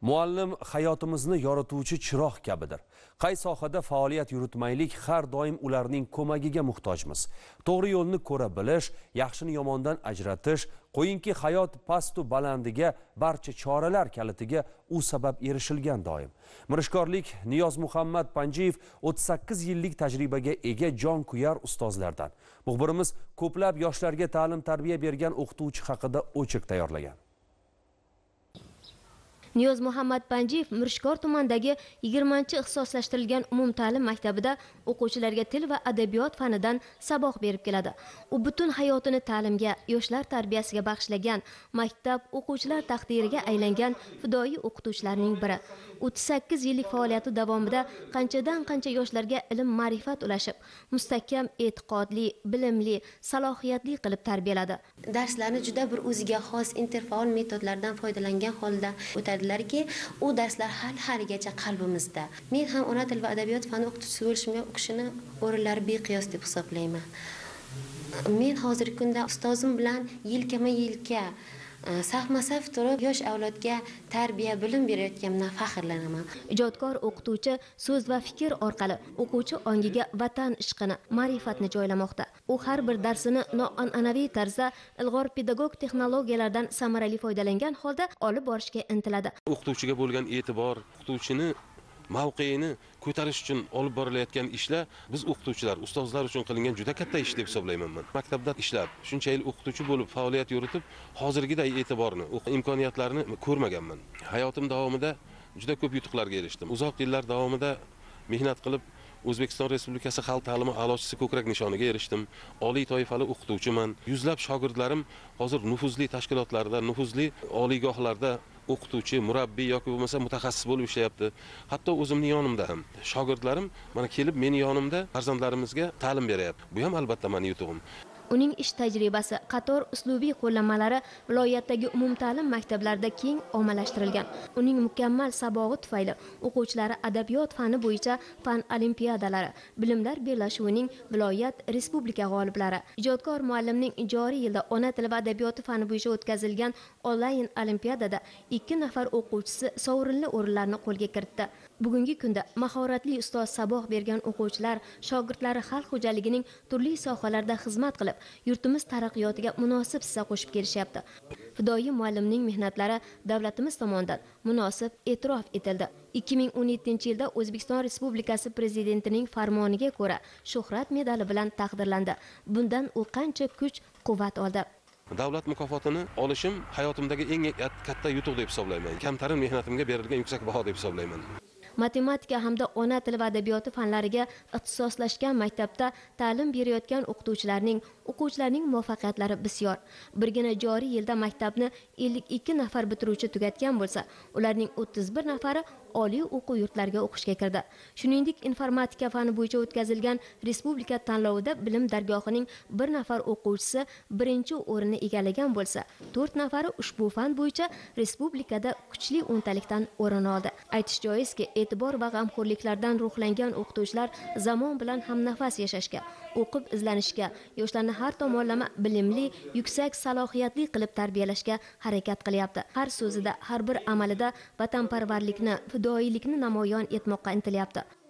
Muallim hayotimizni yorituvchi chiroq kabidir. Qay sohada faoliyat yuritmaylik, har doim ularning ko'magiga muhtojmiz. To'g'ri yo'lni ko'ra bilish, yaxshini yomondan ajratish, qo'yinki hayot pastu balandiga barcha choralar kalitiga u sabab erishilgan doim. Mirishkorlik Niyoz Muhammad Panjiyev 38 yillik tajribaga ega jon kuyar ustozlardan. Muxbirimiz ko'plab yoshlarga ta'lim-tarbiya bergan o'qituvchi haqida ochiq tayyorlagan. Niyoz Muhammad Panjiyev Mirishkor tumanidagi 20-ixtisoslashtirilgan umumta'lim maktabida o'quvchilarga til va adabiyot fanidan saboq berib keladi. U butun hayotini ta'limga, yoshlar tarbiyasiga bag'ishlagan, maktab o'quvchilar taqdiriga aylangan fidoyi o'qituvchilarning biri. 38 yillik faoliyati davomida qancha yoshlarga ilm ma'rifat ulashib, mustahkam, e'tiqodli, bilimli, salohiyatli qilib tarbiyaladi. Darslarni juda bir o'ziga xos interfaol metodlardan foydalangan holda o'tadilarki, u darslar haligacha qalbimizda. Men ham ona til va adabiyot fani o'qituvchisi bo'lishimga u kishini o'rinlari beqiyos deb hisoblayman. Men hozirgi kunda ustozim bilan yelkama-yelka safma-saf turib yosh avlodga tarbiya, bilim berayotganimdan faxrlanaman. Ijodkor o'qituvchi so'z va fikr orqali o'quvchi ongiga vatan ishqini, ma'rifatni joylamoqda. U har bir darsini noan'anaviy tarzda ilg'or pedagog texnologiyalardan samarali foydalangan holda olib borishga intiladi. O'qituvchiga bo'lgan e'tibor, o'qituvchini mavqeini ko'tarish uchun olib borilayotgan ishlar biz o'qituvchilar, ustozlar uchun qilingan juda katta ish deb hisoblayman men. Maktabda ishlab, shuncha yil o'qituvchi bo'lib faoliyat yuritib, hozirgiday e'tiborni, imkoniyatlarni ko'rmaganman. Hayotim davomida juda ko'p yutuqlarga erishdim. Uzoq yillar davomida mehnat qilib O'zbekiston Respublikasi xalq ta'limi a'lochisi ko'krak nishoniga erishdim. Oliy toifali o'qituvchiman. Yuzlab shogirdlarim hozir nufuzli tashkilotlarda, nufuzli oliygohlarda o'qituvchi, murabbiy yoki bo'lmasa mutaxassis bo'lib ishlayapti. Hatto o'zimning yonimda ham shogirdlarim mana kelib meni yonimda farzandlarimizga ta'lim beryapti. Bu ham albatta meni yutug'im. Uning ish tajribasi, qator uslubiy qo'llanmalari viloyatdagi umumta'lim maktablarida keng ommalashtirilgan. Uning mukammal sabog'i tufayli o'quvchilari adabiyot fani bo'yicha fan olimpiadalari, bilimlar bellashuvining viloyat, respublika g'oliblari. Ijodkor muallimning joriy yilda ona tili va adabiyoti fani bo'yicha o'tkazilgan onlayn olimpiadada 2 nafar o'quvchisi sovrinli o'rinlarni qo'lga kiritdi. Bugungi kunda mahoratli ustoz saboq bergan o'quvchilar, shogirdlari xalq xo'jaligining turli sohalarida xizmat qilib, yurtimiz taraqqiyotiga munosib hissa qo'shib kelishyapti. Fidoyi muallimning mehnatlari davlatimiz tomonidan munosib e'tirof etildi. 2017-yilda O'zbekiston Respublikasi Prezidentining farmoniga ko'ra Shuhrat medali bilan taqdirlandi. Bundan u qancha kuch-quvvat oldi. Davlat mukofotini olishim hayotimdagi eng katta yutuq deb hisoblayman. Kamtarin mehnatimga berilgan yuksak baho deb hisoblayman. Matematika hamda ona tili va adabiyoti fanlariga ixtisoslashgan maktabda ta'lim berayotgan o'quvchilarning muvaffaqiyatlari bisyor. Birgina joriy yilda maktabni 52 nafar bitiruvchi tugatgan bo'lsa, ularning 31 nafari oliy o'quv yurtlariga o'qishga kirdi. Shuningdek, informatika fani bo'yicha o'tkazilgan respublika tanlovida bilim dargohining 1 nafar o'quvchisi birinchi o'rinni egallagan bo'lsa, 4 nafari ushbu fan bo'yicha respublikada kuchli o'ntalikdan o'rin oldi. Aytish joizki, e'tibor va g'amxo'rliklardan ruhlangan o'qituvchilar zamon bilan hamnafas yashashga, o'qib izlanishga, yoshlarni har tomonlama bilimli, yuksak salohiyatli qilib tarbiyalashga harakat qilyapti. Har so'zida, har bir amalida vatanparvarlikni, fidoyilikni namoyon etmoqqa intilyapti.